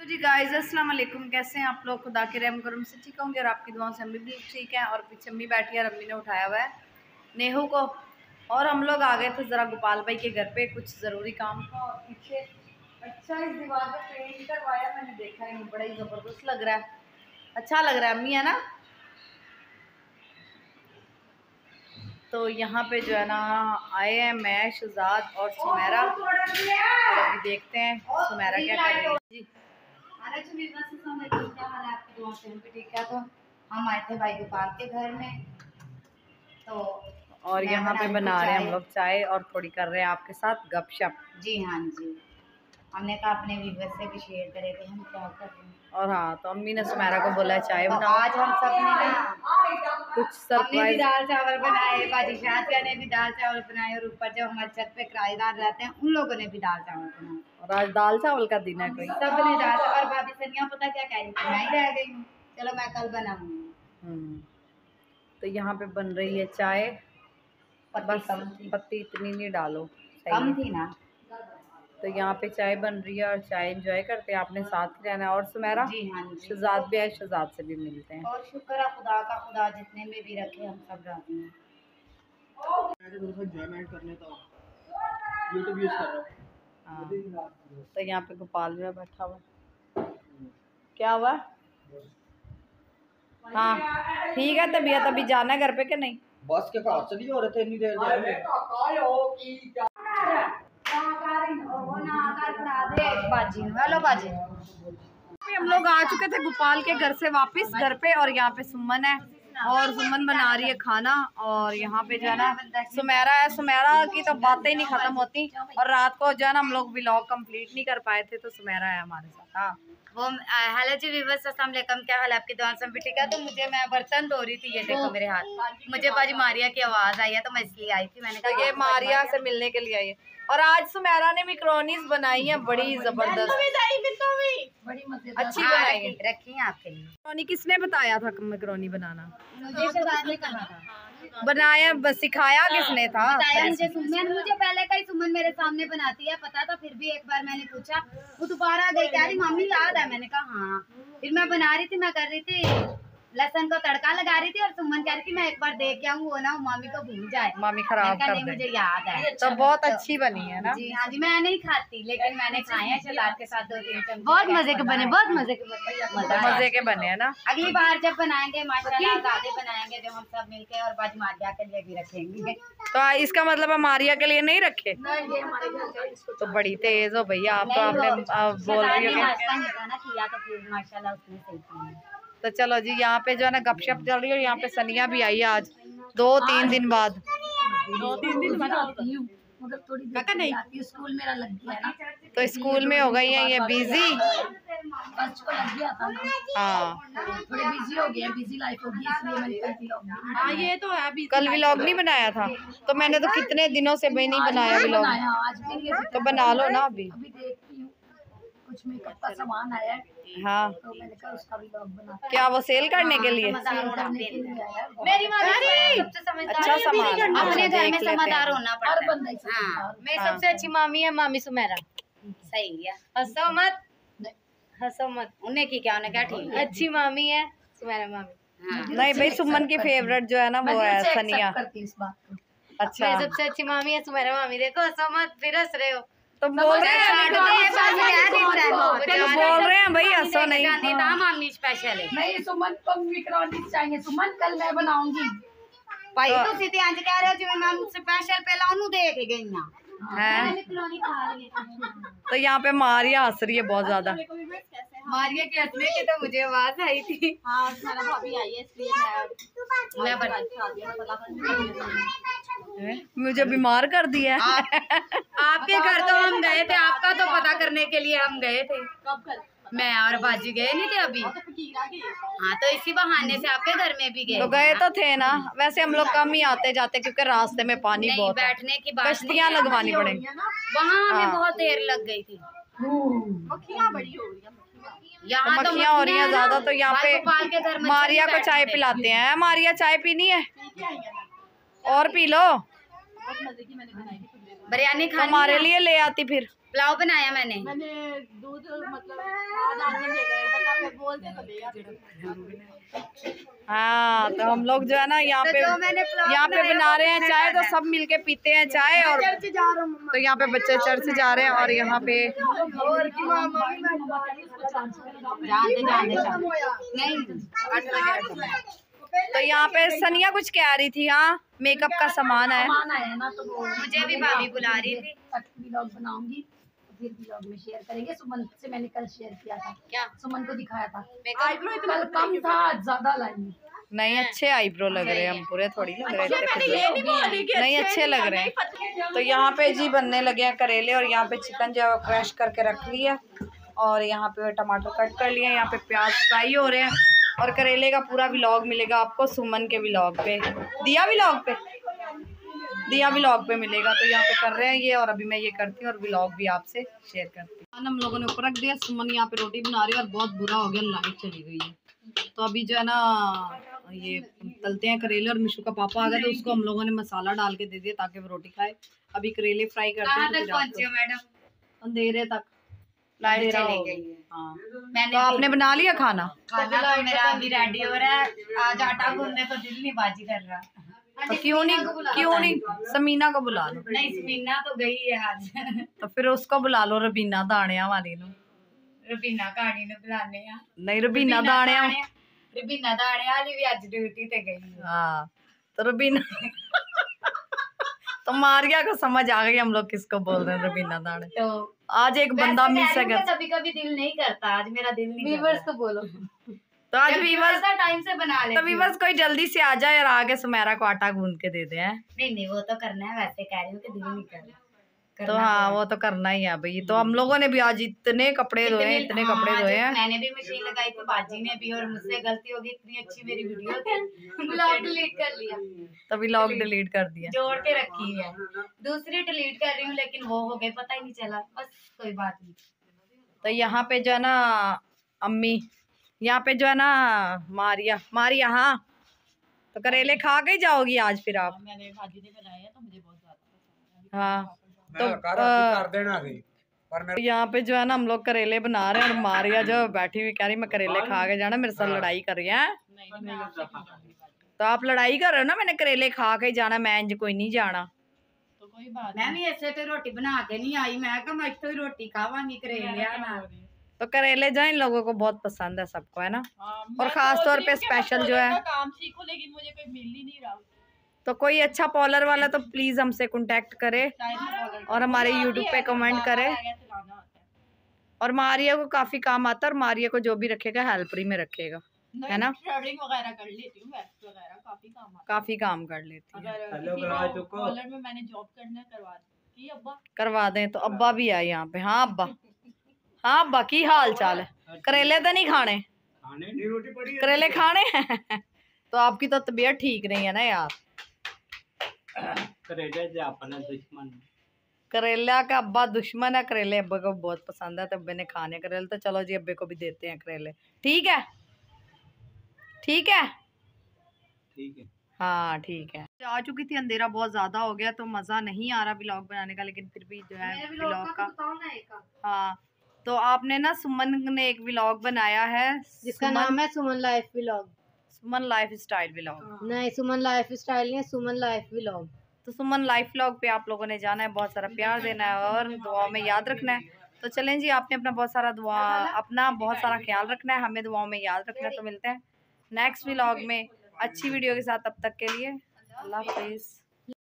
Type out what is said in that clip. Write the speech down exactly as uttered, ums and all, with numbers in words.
तो जी गाइस अस्सलाम वालेकुम, कैसे हैं आप लोग? खुदा के रहम करम से ठीक होंगे और आपकी दुआओं से हम भी ठीक हैं। और पीछे अम्मी बैठी है और अम्मी ने उठाया हुआ है नेहू को। और हम लोग आ गए थे ज़रा गोपाल भाई के घर पे, कुछ ज़रूरी काम था। और पीछे अच्छा इस दीवार पर पेंट करवाया, मैंने देखा है बड़ा ही ज़बरदस्त लग रहा है, अच्छा लग रहा है अम्मी, है ना? तो यहाँ पे जो है ना आए हैं मैं, शहजाद और सुमेरा, और अभी देखते हैं सुमेरा क्या कर रही है। जी क्या हाल है आपकी दुआ से? ठीक है। तो हम आए थे भाई गोपाल के घर में, तो और यहाँ पे बना रहे हैं हम लोग चाय और थोड़ी कर रहे हैं आपके साथ गपशप। जी हाँ जी, हमने कहा अपने व्यूअर से भी शेयर करे थे हम क्या कर रहे हैं। और हाँ, तो अम्मी ने सुमेरा को बोला चाय बनाओ। तो आज हम सब ने ना कुछ सरप्राइज, दाल चावल बनाए, बाजी शादिया ने भी दाल चावल बनाए, और ऊपर जो हमारे छत पे किराएदार रहते हैं उन लोगों ने भी दाल चावल बनाए। और आज दाल चावल का दिन है, कोई सब ने दाल चावल। भाभी सनिया पता क्या कह रही थी, मैं ही रह गई हूँ, चलो मैं कल बनाऊंगी। तो यहाँ पे बन रही है चाय, बस पत्ती इतनी नहीं डालो, कम थी ना। तो यहाँ पे चाय बन रही है और चाय एंजॉय करते हैं, आपने साथ ही रहना है। और सुमेरा जी हाँ, शहजाद भी है, शहजाद से भी मिलते हैं। और शुक्र है खुदा का, खुदा जितने में भी रखे हम सब राजी हैं। यूट्यूब यूज कर रहा हूं। तो यहाँ पे गोपाल भी बैठा हुआ, क्या हुआ? हाँ ठीक है, तबीयत अभी जाना है घर पे कि नहीं? बस के पास चली हो रहे थे इतनी देर जाए। हेलो बाजी, हम लोग आ चुके थे गोपाल के घर से वापस घर पे, और यहाँ पे सुमन है और सुमन बना रही है खाना। और यहाँ पे जो है ना सुमेरा है, सुमेरा की तो बातें ही नहीं खत्म होती। और रात को जो है ना हम लोग व्लॉग कंप्लीट नहीं कर पाए थे, तो सुमेरा है हमारे साथ। हाँ वो हेलो जी व्यूअर्स, अस्सलाम वालेकुम, क्या हाल है आपकी? दुआ से भी ठीक है। तो मुझे मैं बर्तन धो रही थी, ये देखो मेरे हाथ, मुझे बाजी मारिया की आवाज़ आई है तो मैं इसलिए आई थी। मैंने कहा ये मारिया से मिलने के लिए आई है। और आज सुमेरा ने मैक्रोनीज बनाई है, बड़ी जबरदस्त, बड़ी मजेदार अच्छी बनाई है, रखी है आपके लिए। मैक्रोनी किसने बताया था मैक्रोनी बनाना? मुझे शहजाद ने कहा था। बनाया बस, सिखाया किसने था? मुझे सुमन, मुझे पहले का ही सुमन मेरे सामने बनाती है पता था, फिर भी एक बार मैंने पूछा, वो दोबारा गई, कह रही मम्मी याद है। मैंने कहा हाँ। फिर मैं बना रही थी, मैं कर रही थी लहसुन को तड़का लगा रही थी, और सुमन कह रही थी मैं एक बार देख के आऊँ, वो ना मामी को भूल जाए, मामी खराब कर दे। मुझे याद है तो बहुत अच्छी बनी है ना। जी हाँ जी, मैं नहीं खाती लेकिन मैंने खाए हैं शहजाद के साथ दो तीन चम्मच, बहुत मजे के बने, बहुत मजे के बने, मजे के बने है ना। अगली बार जब बनाएंगे माशाल्लाह ज्यादा बनाएंगे, जो हम सब मिलके, और बाजी मारिया के लिए भी रखेंगे। तो इसका मतलब हम मारिया के लिए नहीं रखे? तो बड़ी तेज हो भैया आप, तो आपने बोल रही हो किया तो फिर माशाल्लाह उसने सही किया। तो चलो जी, यहाँ पे जो है ना गपशप चल रही है, और यहाँ पे सनिया भी आई है आज दो तीन दिन बाद। दो तीन दिन बाद मगर थोड़ी देर नहीं आती, स्कूल मेरा लग गया ना, तो स्कूल में हो गई है ये बिजी, बच्चों को लग गया था ना। हाँ थोड़े बिजी हो गए, बिजी लाइफ हो गई, इसलिए मैंने कल व्लॉग। हाँ ये तो है, अभी कल व्लॉग नहीं बनाया था, तो मैंने तो कितने दिनों से भी नहीं बनाया व्लॉग, आज भी तो बना लो ना। अभी अभी देखती हूँ कुछ मेकअप का सामान आया है। हाँ तो मैंने कहा उसका भी व्लॉग बना। क्या वो सेल करने के लिए? मेरी मामी अच्छा सामान, अपने घर में समझदार होना पड़ता है। हाँ मैं सबसे अच्छी मामी है मामी सुमेरा। सही है, हंसो मत, हंसो मत। उन्हें की क्या, उन्हें क्या ठीक है, अच्छी मामी है सुमेरा मामी। हाँ। नहीं भाई, सुमन की फेवरेट जो है ना वो है सनिया। अच्छा मैं सबसे अच्छी मामी है सुमेरा मामी। देखो हंसो मत, फिर हंस रहे हो तो बोल रहे हैं, बोल रहे हैं भाई हंसो नहीं। मामी स्पेशल है नहीं, सुमन को मैक्रोनी चाहिए। सुमन कल मैं बनाऊंगी भाई, तो सीधे आज कह रहे हो जो मैं स्पेशल पहला उन्हें देख गई ना है। तो यहाँ पे मारिया हंस रही है बहुत ज्यादा। मारिया के हंसने की तो मुझे आवाज आई थी। हाँ भाभी आई है इसलिए मैं मुझे बीमार कर दिया। आप, आपके घर तो हम गए थे, आपका तो पता करने के लिए हम गए थे। कब घर? मैं और बाजी गए नहीं थे अभी। हाँ तो इसी बहाने से आपके घर में भी गए तो गए तो थे ना। वैसे हम लोग कम ही आते जाते क्योंकि रास्ते में पानी बहुत, बैठने की बात, कश्तियाँ लगवानी पड़ेंगी। वहाँ हमें बहुत देर लग गई थी। मक्खियाँ बड़ी हो रही हैं, यहाँ तो मक्खियाँ हो रही हैं ज्यादा। तो यहाँ पे मारिया को चाय पिलाते हैं। मारिया चाय पीनी है और पी लो, बिरयानी हमारे लिए ले आती फिर। पुलाव बनाया मैंने मैंने दूध मतलब आज आदमी ले गए पता मैं बोलते तो भैया। हाँ तो हम लोग जो है ना यहाँ पे यहाँ पे बना रहे हैं चाय, तो सब मिलके पीते हैं चाय। और तो यहाँ पे बच्चे चर्च जा रहे हैं और यहाँ पे तो यहाँ पे सनिया कुछ कह रही थी। हाँ मेकअप का सामान है ना, तो मुझे भी भाभी बुला रही थी। व्लॉग बनाऊंगी फिर व्लॉग में शेयर करेंगे। सुमन से मैंने कल शेयर किया था, क्या सुमन को दिखाया था। कल कम था ज्यादा लाइन नहीं, अच्छे आईब्रो लग रहे हैं, हम पूरे थोड़ी लग रहे थे, नहीं अच्छे लग रहे हैं। तो यहाँ पे जी बनने लगे हैं करेले और यहाँ पे चिकन जो है क्रश करके रख लिया और यहाँ पे टमाटर कट कर लिए, यहाँ पे प्याज फ्राई हो रहे हैं और करेले का पूरा व्लॉग मिलेगा आपको सुमन के व्लॉग पे, दिया व्लॉग पे, दिया व्लॉग पे मिलेगा। तो यहाँ पे कर रहे हैं ये और अभी मैं ये करती हूँ और व्लॉग भी आपसे शेयर करती हूँ। हम लोगों ने ऊपर रख दिया, सुमन यहाँ पे रोटी बना रही है और बहुत बुरा हो गया, लाइट चली गई है। तो अभी जो है ना ये तलते हैं करेले और मिशू का पापा आ गया तो उसको हम लोगों ने मसाला डाल के दे दिया ताकि वो रोटी खाए। अभी करेले फ्राई करते हैं। मैडम अंधेरे तक लाइट चली गई है। हाँ तो आपने बना लिया खाना? खाना तो मेरा अभी रेडी हो रहा है। आज आटा गूंदने तो दिल नहीं बाजी कर रहा। तो क्यों नहीं क्यों नहीं समीना को बुला लो। नहीं समीना तो गई है आज। तो फिर उसको बुला लो, रबीना दाणिया वाली नु। रबीना कहानी नु बुलाने आ। नहीं रबीना दाणिया रबीना दाणिया वाली भी आज ड्यूटी ते गई है। हाँ तो रबीना तो मारिया को समझ आ गई हम लोग किसको बोल रहे हैं, रबीना दाणे। तो आज एक बंदा मिस है। कभी कभी दिल नहीं करता, आज मेरा दिल नहीं करता। तो बोलो तो आज वीवर्स टाइम से बना ले। तो वीवर्स कोई जल्दी से आ जाए और आगे सुमेरा को आटा गूंद के दे दे हैं। नहीं नहीं वो तो करना है, वैसे कह रही हूँ कि दिल नहीं कर रहा। तो हाँ वो तो करना ही है भाई। तो हम लोगों ने भी आज इतने कपड़े धोए हैं, इतने हाँ, कपड़े धोए हैं। मैंने भी मशीन लगाई थी, बाजी ने भी, और मुझसे गलती हो गई। इतनी अच्छी मेरी वीडियो थी, ब्लॉग डिलीट कर लिया। तभी लॉग डिलीट कर दिया, जोड़ के रखी है। दूसरी डिलीट कर रही हूँ लेकिन वो हो गई, पता ही नहीं चला। बस कोई बात नहीं। तो यहाँ पे जो है ना अम्मी, यहाँ पे जो है ना मारिया मारिया हाँ तो करेले खा के जाओगी आज फिर आप? मैंने भाजी ने बनाया तो मुझे बहुत ज्यादा। हाँ तो कर देना पर यहाँ पे जो है ना हम लोग करेले बना रहे हैं और मारिया जो बैठी हुई कह रही मैं करेले खा के जाना, मेरे साथ लड़ाई कर रही है। तो आप लड़ाई कर रहे हो ना, मैंने करेले खा के जाना, मैं इंज कोई नहीं जाना। तो कोई बात मैं भी ऐसे तो रोटी बना के नहीं आई, मैं कहा मैं तो रोटी खावांगी करेले ना। तो करेले जो इन लोगों को बहुत पसंद है सबको, है ना। और खास तौर पे स्पेशल जो है काम सीखो, लेकिन मुझे कोई मिल ही नहीं रहा। तो कोई अच्छा पॉलर वाला तो प्लीज हमसे कांटेक्ट करे और हमारे यूट्यूब पे कमेंट करे। और मारिया को काफी काम आता है और मारिया को जो भी रखेगा हेल्परी में रखेगा, है ना। ट्रैवलिंग वगैरह कर लेती हूँ, वेस्ट वगैरह काफी काम आता काफी काम कर लेती है। अगर पॉलर में मैंने जॉब करना करवा दी अब्बा करवा दें तो अब्बा भी आए यहाँ पे। हाँ अब्बा, हाँ अब्बा की हाल चाल है? करेले तो नहीं खाने? करेले खाने हैं तो आपकी तो तबीयत ठीक नहीं है ना यार। करेले अपना दुश्मन, करेला का अब्बा दुश्मन है। करेले अब्बे को बहुत पसंद है तो अब्बे ने खाने करेले, तो चलो जी अब्बे को भी देते हैं करेले। ठीक है ठीक है ठीक है हाँ ठीक है। आ चुकी थी, अंधेरा बहुत ज्यादा हो गया तो मजा नहीं आ रहा व्लॉग बनाने का, लेकिन फिर भी जो है व्लॉग का, हाँ तो आपने ना सुमन ने एक व्लॉग बनाया है जिसका नाम है Suman life vlog. Suman lifestyle vlog नहीं सुमन लाइफ स्टाइल नहीं, सुमन लाइफ व्लॉग। तो सुमन लाइफ व्लॉग पे आप लोगों ने जाना है, बहुत सारा प्यार देना है और दुआओं में याद रखना है। तो चलें जी, आपने अपना बहुत सारा दुआ अपना बहुत सारा ख्याल रखना है, हमें दुआओं में याद रखना है। तो मिलते हैं नेक्स्ट व्लॉग में अच्छी वीडियो के साथ, तब तक के लिए अल्लाह हाफिज़।